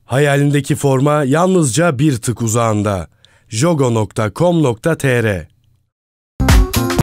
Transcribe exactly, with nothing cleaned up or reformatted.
Hayalindeki forma yalnızca bir tık uzağında. jogo nokta com nokta tr